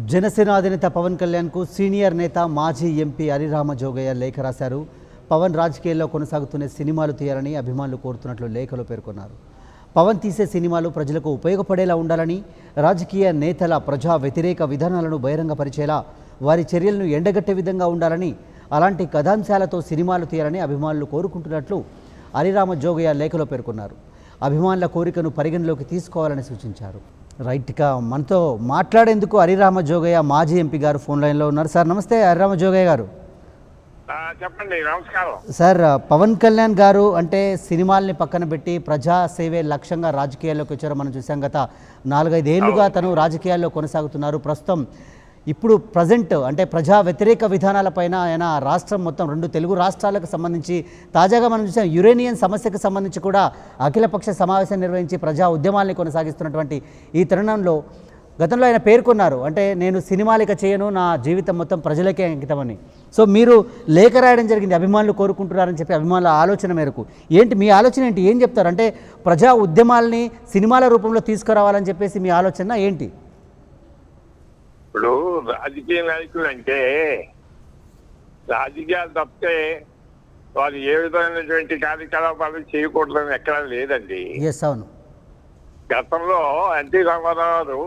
జనసేన అధినేత పవన్ కళ్యాణ్కు సీనియర్ నేత మాజీ ఎంపీ హరిరామ జోగయ్య లేఖ రాశారు. పవన్ రాజకీయాల్లో కొనసాగుతున్న సినిమాలు తీయాలని అభిమానులు కోరుతున్నట్లు లేఖలో పేర్కొన్నారు. పవన్ తీసే సినిమాలు ప్రజలకు ఉపయోగపడేలా ఉండాలని, రాజకీయ నేతల ప్రజా వ్యతిరేక విధానాలను బహిరంగపరిచేలా, వారి చర్యలను ఎండగట్టే విధంగా ఉండాలని, అలాంటి కథాంశాలతో సినిమాలు తీయాలని అభిమానులు కోరుకుంటున్నట్లు హరిరామ జోగయ్య లేఖలో పేర్కొన్నారు. అభిమానుల కోరికను పరిగణలోకి తీసుకోవాలని సూచించారు. రైట్గా మనతో మాట్లాడేందుకు హరిరామ జోగయ్య మాజీ ఎంపీ గారు ఫోన్ లైన్లో ఉన్నారు. సార్ నమస్తే హరిరామ జోగయ్య గారు. చెప్పండి. నమస్కారం సార్. పవన్ కళ్యాణ్ గారు అంటే సినిమాల్ని పక్కన పెట్టి ప్రజా సేవే లక్ష్యంగా రాజకీయాల్లోకి వచ్చారు. మనం చూసాం గత 4-5 ఏళ్లుగా తను రాజకీయాల్లో కొనసాగుతున్నారు. ప్రస్తుతం ఇప్పుడు ప్రజెంట్ అంటే ప్రజా వ్యతిరేక విధానాలపైన ఆయన రాష్ట్రం మొత్తం 2 తెలుగు రాష్ట్రాలకు సంబంధించి తాజాగా మనం చూసాం యురేనియన్ సమస్యకు సంబంధించి కూడా అఖిలపక్ష సమావేశం నిర్వహించి ప్రజా ఉద్యమాల్ని కొనసాగిస్తున్నటువంటి ఈ తరుణంలో గతంలో ఆయన పేర్కొన్నారు, అంటే నేను సినిమాలిక చేయను, నా జీవితం మొత్తం ప్రజలకే అంకితమని. సో మీరు లేఖ రాయడం జరిగింది, అభిమానులు కోరుకుంటున్నారని చెప్పి అభిమానుల ఆలోచన మేరకు. ఏంటి మీ ఆలోచన ఏంటి, ఏం చెప్తారు? అంటే ప్రజా ఉద్యమాల్ని సినిమాల రూపంలో తీసుకురావాలని చెప్పేసి మీ ఆలోచన ఏంటి? ఇప్పుడు రాజకీయ నాయకులు అంటే రాజకీయాలు తప్పితే వారు ఏ విధమైనటువంటి కార్యకలాపాలు చేయకూడదని ఎక్కడా లేదండి. ఎస్, అవును. గతంలో ఎన్టీ రామారావు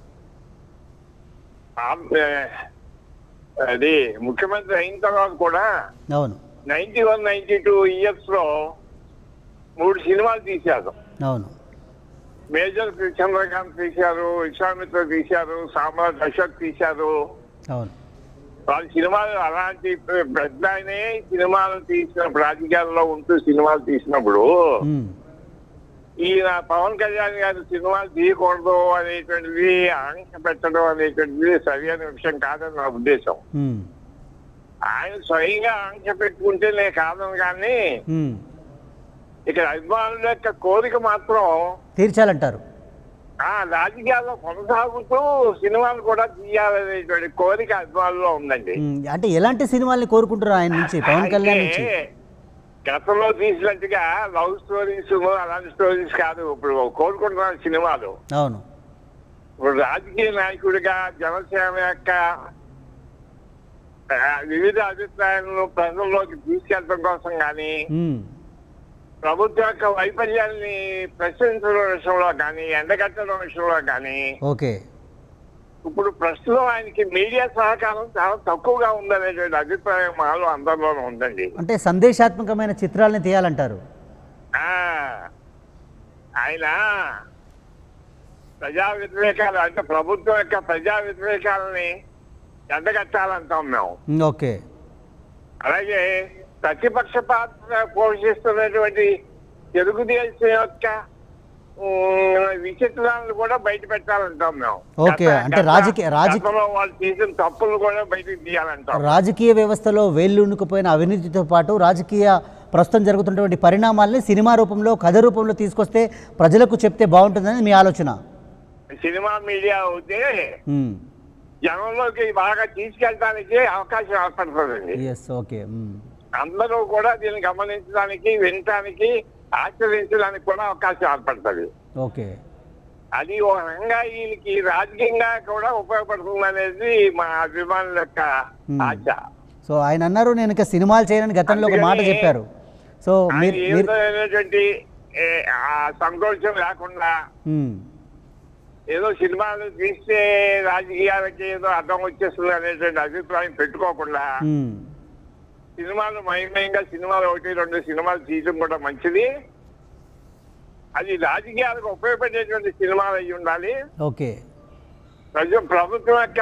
అది ముఖ్యమంత్రి అయిన తర్వాత కూడా అవును 91-92 ఇయర్స్ లో 3 సినిమాలు తీశారు. అవును. మేజర్ చంద్రకాంత్ తీశారు, విశ్వామిత్ర తీశారు, సామ్రాట్ అశోక్ తీశారు. అవును. వాళ్ళ సినిమాలు అలాంటి పెద్ద ఆయనే సినిమాలు తీసినప్పుడు, రాజకీయాల్లో ఉంటూ సినిమాలు తీసినప్పుడు ఈయన పవన్ కళ్యాణ్ గారి సినిమాలు తీయకూడదు అనేటువంటిది, ఆంక్ష పెట్టడం అనేటువంటిది సరైన విషయం కాదని నా ఉద్దేశం. ఆయన స్వయంగా ఆంక్ష పెట్టుకుంటే నేను కాదని, కానీ ఇక్కడ అభిమానుల యొక్క కోరిక మాత్రం తీర్చాలంటారు. రాజకీయాల్లో కొనసాగుతూ సినిమాలు కూడా తీయాలనేటువంటి కోరిక అభిమానుల్లో ఉందండి. అంటే ఎలాంటి సినిమాల్ని కోరుకుంటారు ఆయన నుంచి, పవన్ కళ్యాణ్ నుంచి? గతంలో తీసినట్టుగా లవ్ స్టోరీస్ అలాంటి స్టోరీస్ కాదు ఇప్పుడు కోరుకుంటున్న సినిమాలు. అవును. ఇప్పుడు రాజకీయ నాయకుడిగా జనసేన యొక్క వివిధ అభిప్రాయాలను ప్రజల్లోకి తీసుకెళ్ళడం కోసం కానీ, ప్రభుత్వం యొక్క వైఫల్యాన్ని ప్రశ్నించడం విషయంలో కానీ, ఎండగట్టడం విషయంలో కానీ, ఓకే, ఇప్పుడు ప్రస్తుతం ఆయనకి మీడియా సహకారం చాలా తక్కువగా ఉందనేటువంటి అభిప్రాయం మాలో అందరిలోనూ ఉందండి. అంటే సందేశాత్మకమైన చిత్రాలని తీయాలంటారు. ఆయన ప్రజా వ్యతిరేకాలు అంటే ప్రభుత్వం యొక్క ప్రజా వ్యతిరేకాలని ఎండగట్టాలంటాం మేము. ఓకే. అలాగే ప్రతిపక్ష పాత్ర పోషిస్తున్నటువంటి తెలుగుదేశం యొక్క విచిత్రాలను కూడా బయట పెట్టాలంటాం మేము. ఓకే. అంటే వాళ్ళు చేసిన తప్పులు కూడా బయటకు తీయాలంటాం. రాజకీయ వ్యవస్థలో వేళ్ళునుకుపోయిన అవినీతితో పాటు రాజకీయ ప్రస్తుతం జరుగుతున్నటువంటి పరిణామాలని సినిమా రూపంలో, కథ రూపంలో తీసుకొస్తే ప్రజలకు చెప్తే బాగుంటుందని మీ ఆలోచన? సినిమా మీడియా అయితే జనంలోకి బాగా తీసుకెళ్ళడానికి అవకాశం ఏర్పడుతుందండి. ఓకే. అందరూ కూడా దీన్ని గమనించడానికి, వినటానికి, ఆచరించడానికి కూడా అవకాశం ఏర్పడుతుంది. ఓకే. అది ఒక రకంగా వీళ్ళకి రాజకీయంగా కూడా ఉపయోగపడుతుంది అనేది మా అభిమానుల యొక్క ఆశ. సో ఆయన అన్నారు, నేను ఇక సినిమాలు చేయనని గతంలో ఒక మాట చెప్పారు. సో ఏదైనటువంటి సంకోచం లేకుండా ఏదో సినిమాలు తీస్తే రాజకీయాలకి ఏదో అర్థం వచ్చేస్తుంది అనేటువంటి అభిప్రాయం పెట్టుకోకుండా సినిమాలు మహిమయంగా సినిమాలు 1-2 సినిమాలు తీయడం కూడా మంచిది. అది రాజకీయాలకు ఉపయోగపడేటువంటి సినిమాలు అయి ఉండాలి. ఓకే. ప్రభుత్వం యొక్క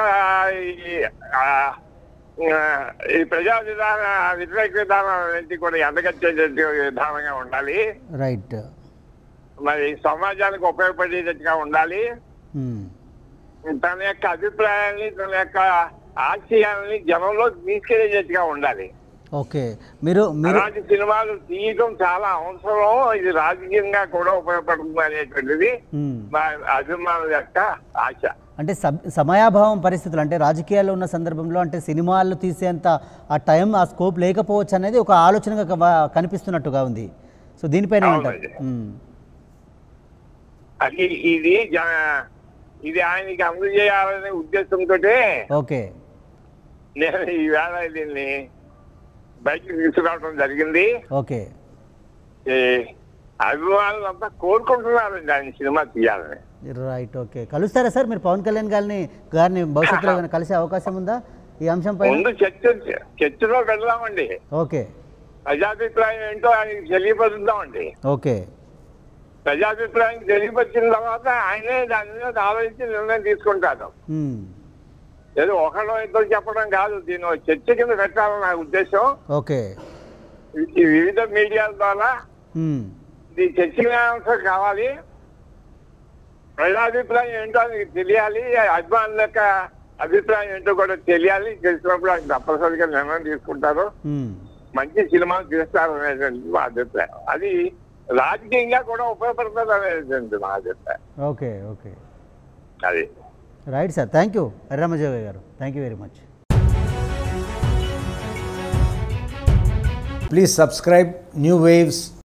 ఈ ప్రజా విధాన వ్యతిరేక విధానాలన్నింటి కూడా ఎండగట్టేటువంటి విధానంగా ఉండాలి. రైట్. మరి సమాజానికి ఉపయోగపడేటట్టుగా ఉండాలి. తన యొక్క అభిప్రాయాన్ని, తన యొక్క ఆశయాలని జనంలో తీసుకెళ్లేటట్టుగా ఉండాలి. ఓకే. మీరు అలాంటి సినిమాలు తీయడం చాలా అవసరం. ఇది రాజకీయంగా కూడా ఉపయోగపడుతుంది అనేటువంటిది మా అభిమానుల యొక్క ఆశ. అంటే సమయాభావం పరిస్థితులు, అంటే రాజకీయాల్లో ఉన్న సందర్భంలో అంటే సినిమాలు తీసేంత ఆ టైం, ఆ స్కోప్ లేకపోవచ్చు అనేది ఒక ఆలోచనగా కనిపిస్తున్నట్టుగా ఉంది. సో దీనిపైన అది ఇది ఇది ఆయనకి అందజేయాలనే ఉద్దేశంతో ఓకే నేను ఈవేళ దీన్ని బయటకు తీసుకురావడం జరిగింది. ఓకే అభిమానులు అంతా కోరుకుంటున్నారండి ఆయన సినిమా తీయాలని. రైట్. ఓకే, కలుస్తారా సార్ మీరు పవన్ కళ్యాణ్ గారిని భవిష్యత్తులో ఏమైనా కలిసే అవకాశం ఉందా ఈ అంశం పైన? ముందు చర్చలో వెళ్దామండి. ఓకే, ప్రజాభిప్రాయం ఏంటో ఆయనకి తెలియపరుద్దామండి. ఓకే, ప్రజాభిప్రాయం తెలియపరిచిన తర్వాత ఆయనే దాని మీద ఆలోచించి నిర్ణయం తీసుకుంటారు. ఏదో ఒకళ్ళు ఇద్దరు చెప్పడం కాదు, దీని చర్చ కింద పెట్టాలని నా ఉద్దేశం. ఓకే, ఈ వివిధ మీడియాల ద్వారా ఈ చర్చనీయాంశం కావాలి. ప్రజాభిప్రాయం ఏంటో ఆయనకి తెలియాలి, అభిమానుల యొక్క అభిప్రాయం ఏంటో కూడా తెలియాలి. తెలిసినప్పుడు ఆయన తప్పనిసరిగా నిర్ణయం తీసుకుంటారు, మంచి సినిమాలు తీస్తారు అనేటువంటి మా అభిప్రాయం. అది రాజకీయంగా కూడా ఉపయోగపడుతుంది అనేటువంటి మా అభిప్రాయం. ఓకే, ఓకే, అది right sir. Thank you Hariramajogaiah గారు, thank you very much. Please subscribe New Waves